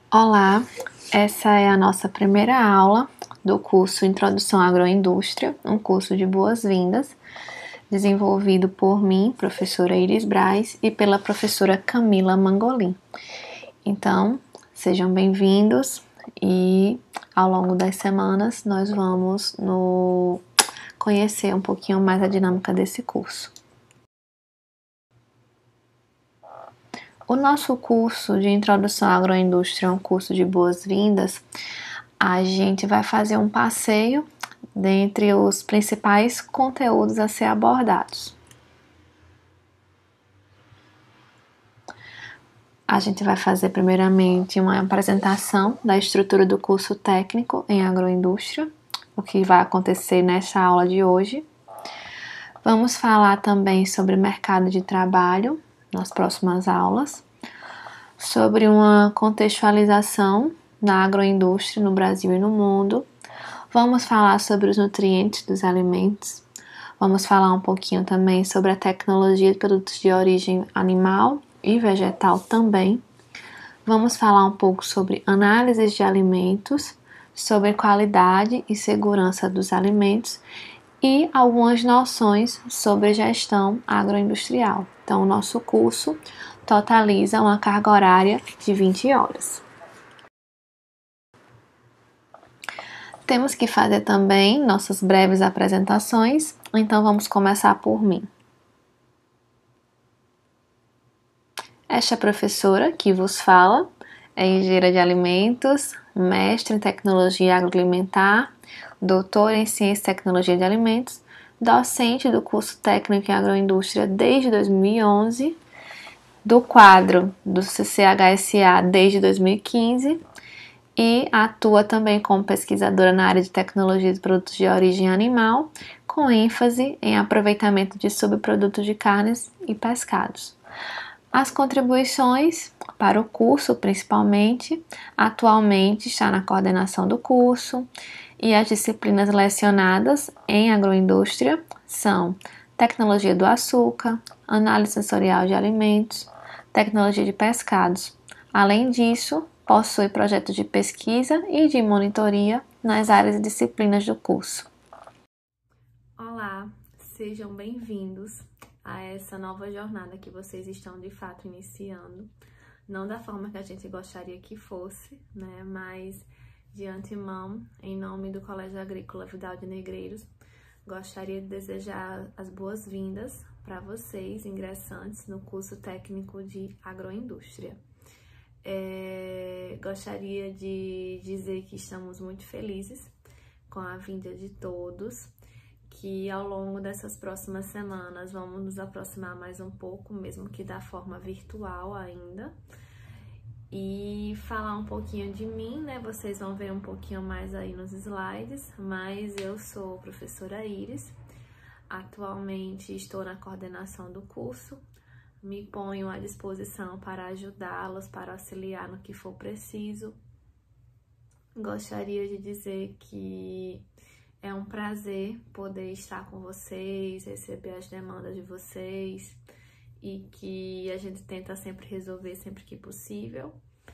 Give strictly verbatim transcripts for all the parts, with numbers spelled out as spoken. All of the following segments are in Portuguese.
Olá, essa é a nossa primeira aula do curso Introdução à Agroindústria, um curso de boas-vindas, desenvolvido por mim, professora Iris Braz, e pela professora Camila Mangolin. Então, sejam bem-vindos e ao longo das semanas nós vamos no... conhecer um pouquinho mais a dinâmica desse curso. O nosso curso de Introdução à Agroindústria é um curso de boas-vindas. A gente vai fazer um passeio dentre os principais conteúdos a ser abordados. A gente vai fazer primeiramente uma apresentação da estrutura do curso técnico em agroindústria, o que vai acontecer nessa aula de hoje. Vamos falar também sobre mercado de trabalho nas próximas aulas, sobre uma contextualização na agroindústria no Brasil e no mundo. Vamos falar sobre os nutrientes dos alimentos. Vamos falar um pouquinho também sobre a tecnologia de produtos de origem animal e vegetal também. Vamos falar um pouco sobre análises de alimentos, sobre qualidade e segurança dos alimentos e algumas noções sobre gestão agroindustrial. Então, o nosso curso totaliza uma carga horária de vinte horas. Temos que fazer também nossas breves apresentações, então vamos começar por mim. Esta professora que vos fala é engenheira de alimentos, mestre em tecnologia agroalimentar, doutora em ciência e tecnologia de alimentos, docente do curso técnico em agroindústria desde dois mil e onze, do quadro do C C H S A desde dois mil e quinze e atua também como pesquisadora na área de tecnologia de produtos de origem animal, com ênfase em aproveitamento de subprodutos de carnes e pescados. As contribuições para o curso, principalmente, atualmente está na coordenação do curso, e as disciplinas lecionadas em agroindústria são tecnologia do açúcar, análise sensorial de alimentos, tecnologia de pescados. Além disso, possui projetos de pesquisa e de monitoria nas áreas e disciplinas do curso. Olá, sejam bem-vindos a essa nova jornada que vocês estão de fato iniciando. Não da forma que a gente gostaria que fosse, né? Mas de antemão, em nome do Colégio Agrícola Vidal de Negreiros, gostaria de desejar as boas-vindas para vocês, ingressantes no curso técnico de agroindústria. É, gostaria de dizer que estamos muito felizes com a vinda de todos, que ao longo dessas próximas semanas vamos nos aproximar mais um pouco, mesmo que da forma virtual ainda, e falar um pouquinho de mim, né? Vocês vão ver um pouquinho mais aí nos slides, mas eu sou a professora Iris, atualmente estou na coordenação do curso, me ponho à disposição para ajudá-los, para auxiliar no que for preciso. Gostaria de dizer que é um prazer poder estar com vocês, receber as demandas de vocês e que a gente tenta sempre resolver sempre que possível.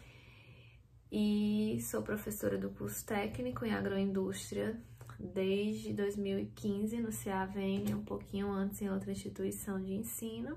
E sou professora do curso técnico em agroindústria desde dois mil e quinze no C A V N, um pouquinho antes em outra instituição de ensino.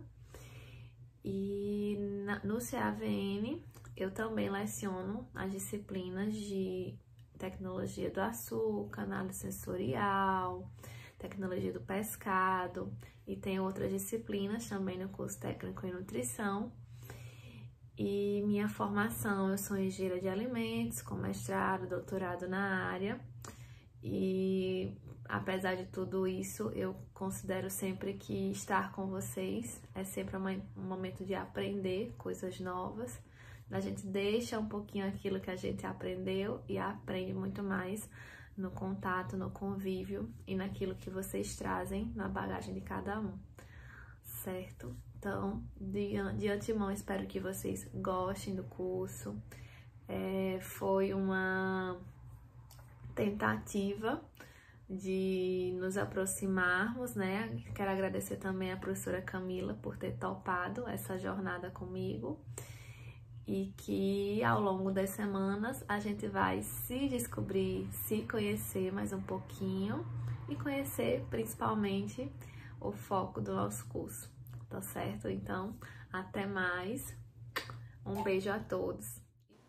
E na, no C A V N eu também leciono as disciplinas de tecnologia do açúcar, análise sensorial, tecnologia do pescado, e tem outras disciplinas também no curso técnico em nutrição. E minha formação, eu sou engenheira de alimentos, com mestrado, doutorado na área, e apesar de tudo isso, eu considero sempre que estar com vocês é sempre um momento de aprender coisas novas. A gente deixa um pouquinho aquilo que a gente aprendeu e aprende muito mais no contato, no convívio e naquilo que vocês trazem na bagagem de cada um, certo? Então, de, de antemão, espero que vocês gostem do curso. É, foi uma tentativa de nos aproximarmos, né? Quero agradecer também à professora Camila por ter topado essa jornada comigo. e que ao longo das semanas a gente vai se descobrir, se conhecer mais um pouquinho e conhecer principalmente o foco do nosso curso, tá certo? Então, até mais, um beijo a todos.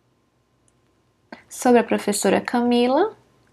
Sobre a professora Camila,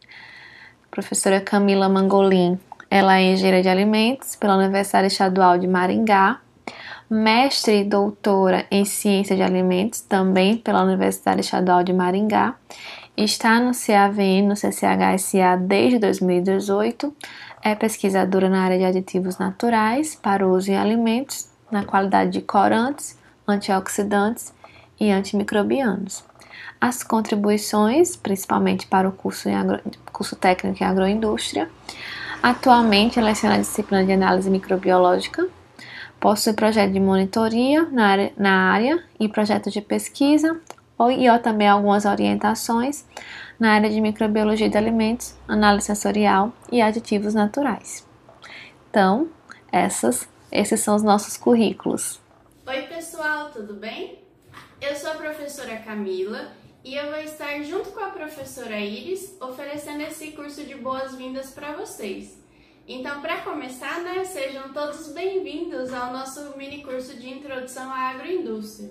professora Camila Mangolin, ela é engenheira de alimentos pela Universidade Estadual de Maringá, mestre e doutora em ciência de alimentos também pela Universidade Estadual de Maringá, está no C A V N, no C C H S A desde dois mil e dezoito, é pesquisadora na área de aditivos naturais para uso em alimentos, na qualidade de corantes, antioxidantes e antimicrobianos. As contribuições, principalmente para o curso, em agro, curso técnico em agroindústria, atualmente ela leciona a disciplina de análise microbiológica, possui projeto de monitoria na área, na área e projetos de pesquisa, e ó, também algumas orientações na área de microbiologia de alimentos, análise sensorial e aditivos naturais. Então, essas, esses são os nossos currículos. Oi pessoal, tudo bem? Eu sou a professora Camila e eu vou estar junto com a professora Iris oferecendo esse curso de boas-vindas para vocês. Então, para começar, né, sejam todos bem-vindos ao nosso mini curso de Introdução à Agroindústria.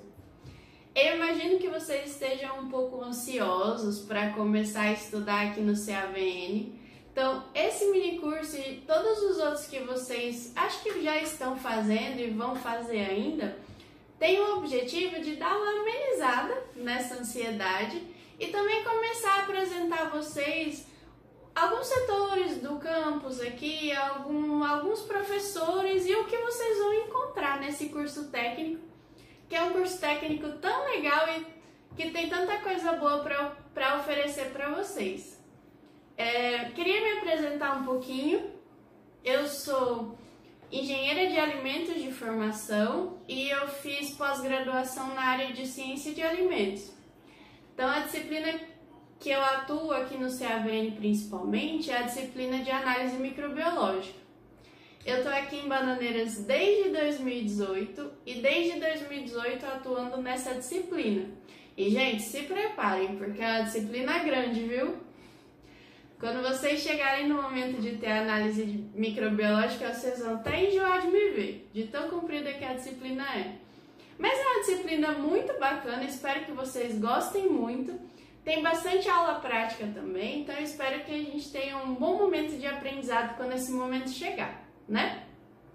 Eu imagino que vocês estejam um pouco ansiosos para começar a estudar aqui no C A V N. Então, esse mini curso e todos os outros que vocês acho que já estão fazendo e vão fazer ainda, tem o objetivo de dar uma amenizada nessa ansiedade e também começar a apresentar a vocês alguns setores do campus aqui, algum, alguns professores e o que vocês vão encontrar nesse curso técnico, que é um curso técnico tão legal e que tem tanta coisa boa para oferecer para vocês. É, queria me apresentar um pouquinho. Eu sou engenheira de alimentos de formação e eu fiz pós-graduação na área de ciência de alimentos. Então, a disciplina que eu atuo aqui no C A V N principalmente é a disciplina de análise microbiológica. Eu estou aqui em Bananeiras desde dois mil e dezoito e desde dois mil e dezoito atuando nessa disciplina. E, gente, se preparem, porque é uma disciplina grande, viu? Quando vocês chegarem no momento de ter análise microbiológica, vocês vão até enjoar de me ver, de tão comprida que a disciplina é. Mas é uma disciplina muito bacana, espero que vocês gostem muito. Tem bastante aula prática também, então eu espero que a gente tenha um bom momento de aprendizado quando esse momento chegar, né?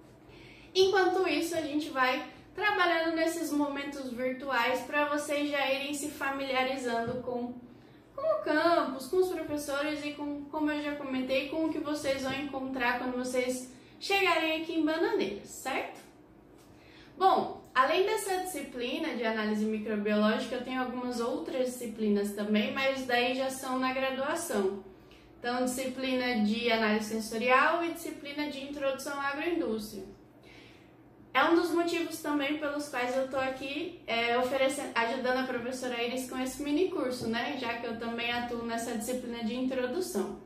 Enquanto isso, a gente vai trabalhando nesses momentos virtuais para vocês já irem se familiarizando com, com o campus, com os professores e com, como eu já comentei, com o que vocês vão encontrar quando vocês chegarem aqui em Bananeiras, certo? Bom, além dessa disciplina de análise microbiológica, eu tenho algumas outras disciplinas também, mas daí já são na graduação. Então, disciplina de análise sensorial e disciplina de introdução à agroindústria. É um dos motivos também pelos quais eu estou aqui é, oferecendo, ajudando a professora Iris com esse mini curso, né? Já que eu também atuo nessa disciplina de introdução.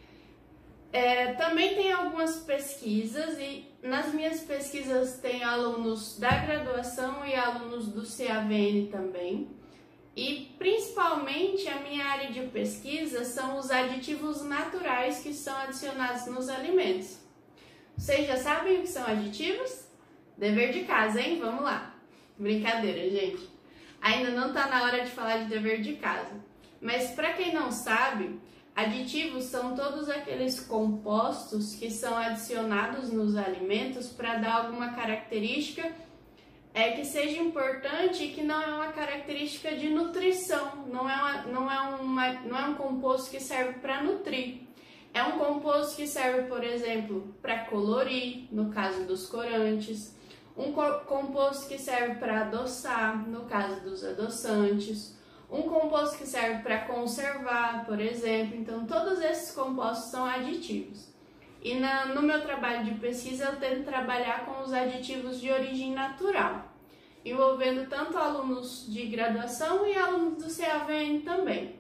É, também tem algumas pesquisas e nas minhas pesquisas tem alunos da graduação e alunos do C A V N também. E principalmente a minha área de pesquisa são os aditivos naturais que são adicionados nos alimentos. Vocês já sabem o que são aditivos? Dever de casa, hein? Vamos lá. Brincadeira, gente. Ainda não está na hora de falar de dever de casa. Mas para quem não sabe, aditivos são todos aqueles compostos que são adicionados nos alimentos para dar alguma característica é, que seja importante e que não é uma característica de nutrição, não é, uma, não é, uma, não é um composto que serve para nutrir. É um composto que serve, por exemplo, para colorir, no caso dos corantes, um composto que serve para adoçar, no caso dos adoçantes, um composto que serve para conservar, por exemplo. Então, todos esses compostos são aditivos. E na, no meu trabalho de pesquisa, eu tento trabalhar com os aditivos de origem natural, envolvendo tanto alunos de graduação e alunos do C A V N também.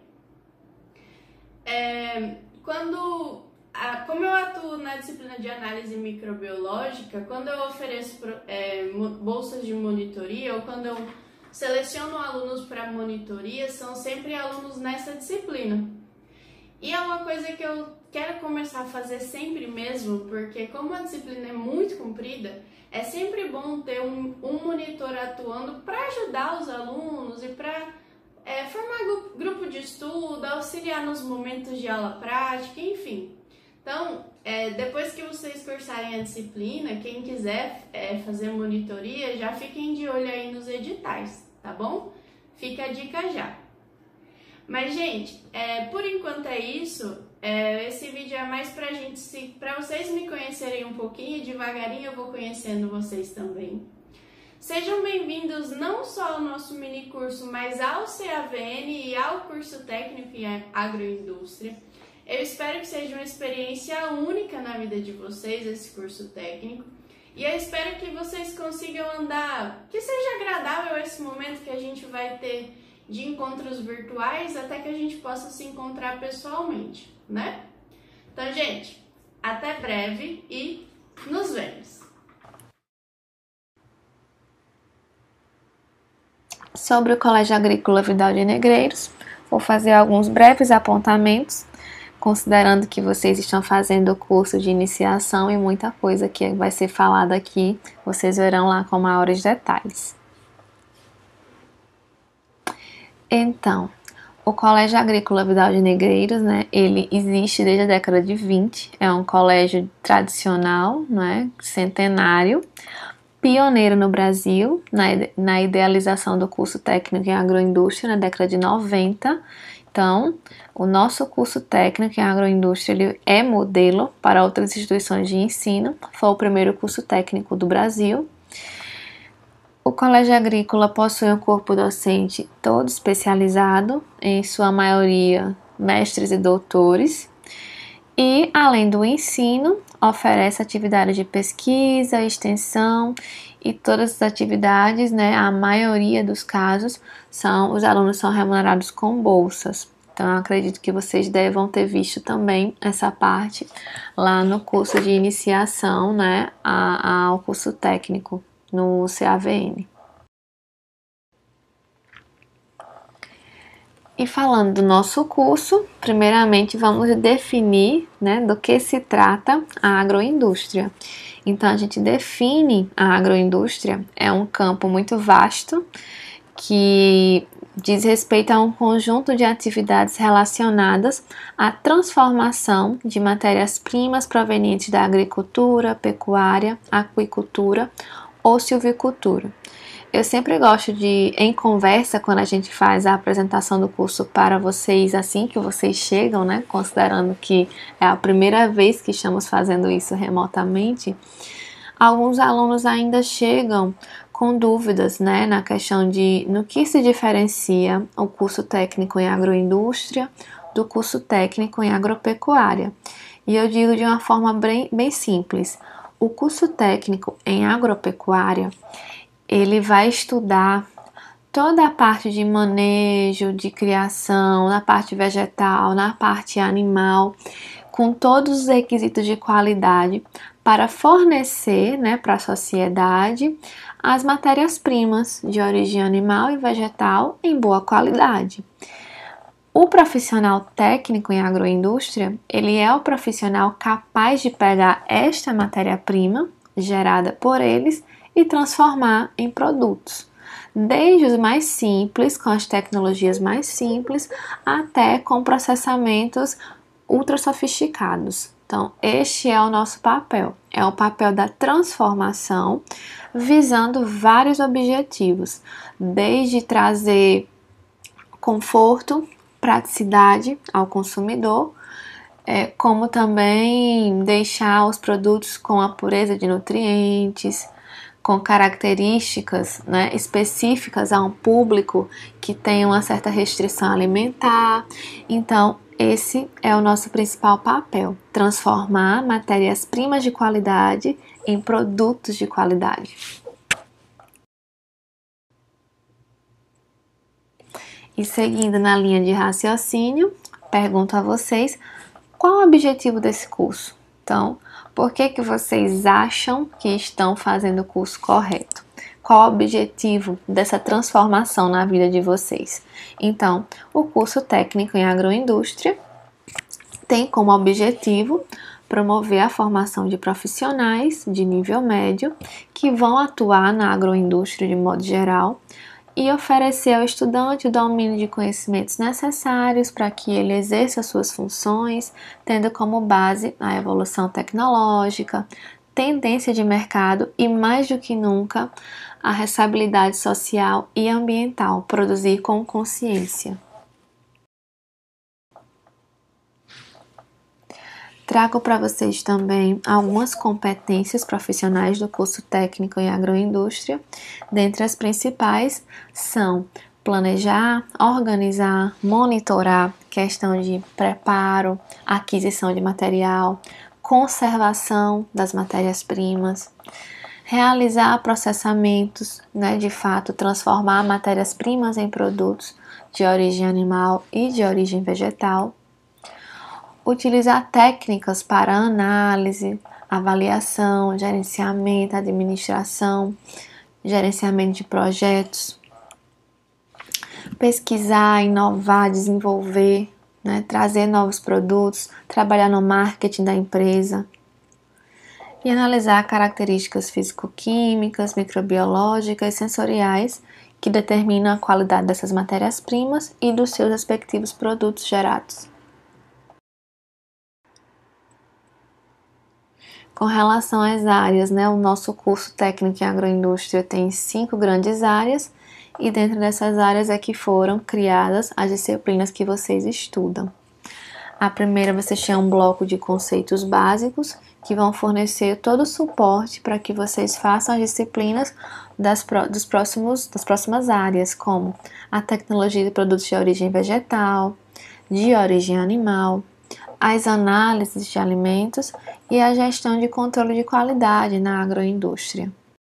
É, quando, a, como eu atuo na disciplina de análise microbiológica, quando eu ofereço é, bolsas de monitoria ou quando eu seleciono alunos para monitoria são sempre alunos nessa disciplina. E é uma coisa que eu quero começar a fazer sempre mesmo, porque como a disciplina é muito comprida, é sempre bom ter um, um monitor atuando para ajudar os alunos e para é, formar grupo de estudo, auxiliar nos momentos de aula prática, enfim. Então, é, depois que vocês cursarem a disciplina, quem quiser é, fazer monitoria, já fiquem de olho aí nos editais, tá bom? Fica a dica já. Mas, gente, é, por enquanto é isso. É, esse vídeo é mais pra gente, se, pra vocês me conhecerem um pouquinho e devagarinho eu vou conhecendo vocês também. Sejam bem-vindos não só ao nosso mini curso, mas ao C A V N e ao curso técnico em agroindústria. Eu espero que seja uma experiência única na vida de vocês, esse curso técnico. E eu espero que vocês consigam andar, que seja agradável esse momento que a gente vai ter de encontros virtuais, até que a gente possa se encontrar pessoalmente, né? Então, gente, até breve e nos vemos! Sobre o Colégio Agrícola Vidal de Negreiros, vou fazer alguns breves apontamentos, considerando que vocês estão fazendo o curso de iniciação e muita coisa que vai ser falada aqui, vocês verão lá com maiores detalhes. Então, o Colégio Agrícola Vidal de Negreiros, né, ele existe desde a década de vinte, é um colégio tradicional, né, centenário, pioneiro no Brasil, na, na idealização do curso técnico em agroindústria na década de noventa. Então, o nosso curso técnico em agroindústria ele é modelo para outras instituições de ensino, foi o primeiro curso técnico do Brasil. O Colégio Agrícola possui um corpo docente todo especializado, em sua maioria mestres e doutores, e, além do ensino, oferece atividades de pesquisa, extensão e todas as atividades, né, a maioria dos casos, são, os alunos são remunerados com bolsas. Então, eu acredito que vocês devam ter visto também essa parte lá no curso de iniciação, né, ao curso técnico no C A V N. E falando do nosso curso, primeiramente vamos definir, né, do que se trata a agroindústria. Então, a gente define a agroindústria, é um campo muito vasto que diz respeito a um conjunto de atividades relacionadas à transformação de matérias-primas provenientes da agricultura, pecuária, aquicultura ou silvicultura. Eu sempre gosto de, em conversa, quando a gente faz a apresentação do curso para vocês, assim que vocês chegam, né, considerando que é a primeira vez que estamos fazendo isso remotamente, alguns alunos ainda chegam com dúvidas, né, na questão de no que se diferencia o curso técnico em agroindústria do curso técnico em agropecuária. E eu digo de uma forma bem, bem simples. O curso técnico em agropecuária, ele vai estudar toda a parte de manejo, de criação, na parte vegetal, na parte animal, com todos os requisitos de qualidade para fornecer, né, para a sociedade as matérias-primas de origem animal e vegetal em boa qualidade. O profissional técnico em agroindústria, ele é o profissional capaz de pegar esta matéria-prima gerada por eles e transformar em produtos, desde os mais simples, com as tecnologias mais simples, até com processamentos ultra sofisticados. Então, este é o nosso papel, é o papel da transformação, visando vários objetivos, desde trazer conforto, praticidade ao consumidor, é, como também deixar os produtos com a pureza de nutrientes, com características, né, específicas a um público que tem uma certa restrição alimentar. Então, esse é o nosso principal papel, transformar matérias-primas de qualidade em produtos de qualidade. E seguindo na linha de raciocínio, pergunto a vocês, qual o objetivo desse curso? Então, por que que vocês acham que estão fazendo o curso correto? Qual o objetivo dessa transformação na vida de vocês? Então, o curso técnico em agroindústria tem como objetivo promover a formação de profissionais de nível médio que vão atuar na agroindústria de modo geral e oferecer ao estudante o domínio de conhecimentos necessários para que ele exerça suas funções, tendo como base a evolução tecnológica, tendência de mercado e, mais do que nunca, a responsabilidade social e ambiental, produzir com consciência. Trago para vocês também algumas competências profissionais do curso técnico em agroindústria. Dentre as principais são planejar, organizar, monitorar, questão de preparo, aquisição de material, conservação das matérias-primas, realizar processamentos, né, de fato, transformar matérias-primas em produtos de origem animal e de origem vegetal, utilizar técnicas para análise, avaliação, gerenciamento, administração, gerenciamento de projetos, pesquisar, inovar, desenvolver, né, trazer novos produtos, trabalhar no marketing da empresa e analisar características físico-químicas, microbiológicas e sensoriais que determinam a qualidade dessas matérias-primas e dos seus respectivos produtos gerados. Com relação às áreas, né, o nosso curso técnico em agroindústria tem cinco grandes áreas e dentro dessas áreas é que foram criadas as disciplinas que vocês estudam. A primeira, vocês têm um bloco de conceitos básicos que vão fornecer todo o suporte para que vocês façam as disciplinas das, dos próximos, das próximas áreas, como a tecnologia de produtos de origem vegetal, de origem animal, as análises de alimentos e a gestão de controle de qualidade na agroindústria.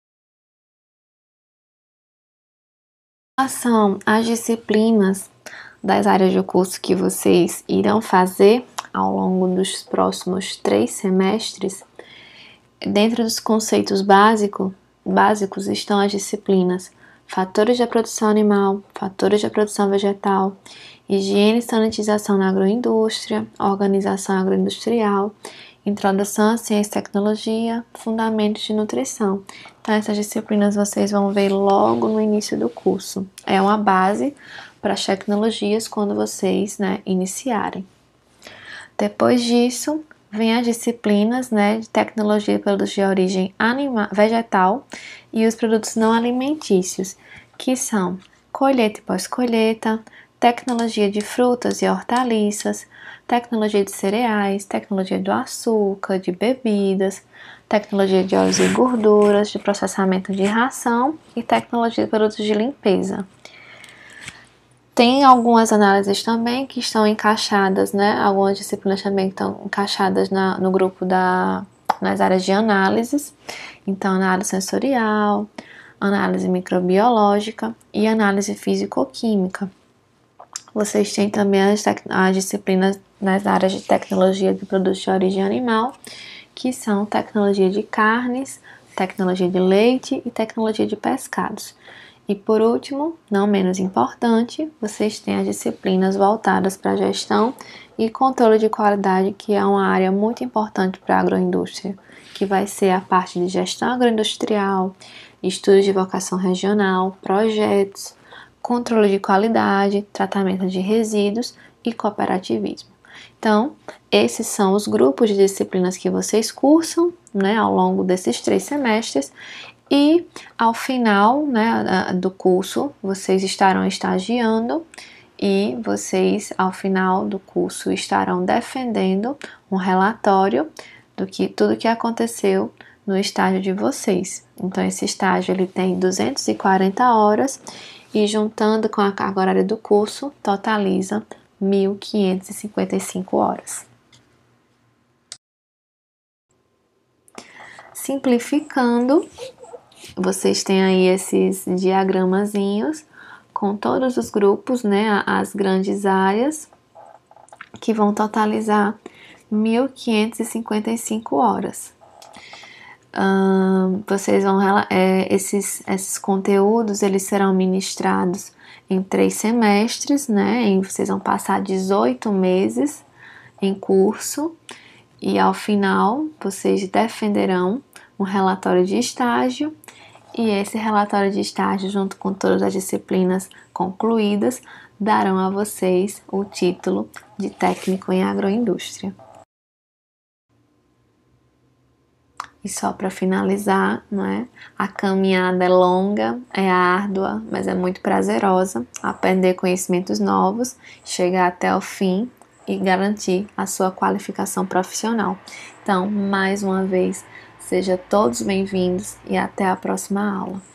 Em relação às disciplinas das áreas de curso que vocês irão fazer ao longo dos próximos três semestres, dentro dos conceitos básico, básicos estão as disciplinas fatores da produção animal, fatores da produção vegetal, higiene e sanitização na agroindústria, organização agroindustrial, introdução à ciência e tecnologia, fundamentos de nutrição. Então, essas disciplinas vocês vão ver logo no início do curso. É uma base para as tecnologias quando vocês, né, iniciarem. Depois disso, vem as disciplinas, né, de tecnologia de produtos de origem animal, vegetal e os produtos não alimentícios, que são colheita e pós-colheita, tecnologia de frutas e hortaliças, tecnologia de cereais, tecnologia do açúcar, de bebidas, tecnologia de óleos e gorduras, de processamento de ração e tecnologia de produtos de limpeza. Tem algumas análises também que estão encaixadas, né? Algumas disciplinas também estão encaixadas na, no grupo da, nas áreas de análises. Então, análise sensorial, análise microbiológica e análise físico-química. Vocês têm também as, as disciplinas nas áreas de tecnologia de produtos de origem animal, que são tecnologia de carnes, tecnologia de leite e tecnologia de pescados. E por último, não menos importante, vocês têm as disciplinas voltadas para a gestão e controle de qualidade, que é uma área muito importante para a agroindústria, que vai ser a parte de gestão agroindustrial, estudos de vocação regional, projetos, controle de qualidade, tratamento de resíduos e cooperativismo. Então, esses são os grupos de disciplinas que vocês cursam, né, ao longo desses três semestres. E ao final, né, do curso, vocês estarão estagiando e vocês, ao final do curso, estarão defendendo um relatório do que tudo que aconteceu no estágio de vocês. Então, esse estágio ele tem duzentas e quarenta horas e, juntando com a carga horária do curso, totaliza mil quinhentas e cinquenta e cinco horas. Simplificando, vocês têm aí esses diagramazinhos com todos os grupos, né, as grandes áreas, que vão totalizar mil quinhentas e cinquenta e cinco horas. Uh, vocês vão é, esses, esses conteúdos eles serão ministrados em três semestres, né? E vocês vão passar dezoito meses em curso e ao final vocês defenderão um relatório de estágio e esse relatório de estágio, junto com todas as disciplinas concluídas, darão a vocês o título de técnico em agroindústria. E só para finalizar, não é? A caminhada é longa, é árdua, mas é muito prazerosa. Aprender conhecimentos novos, chegar até o fim e garantir a sua qualificação profissional. Então, mais uma vez, sejam todos bem-vindos e até a próxima aula.